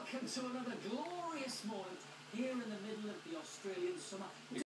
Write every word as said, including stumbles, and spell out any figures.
welcome to another glorious morning here in the middle of the Australian summer.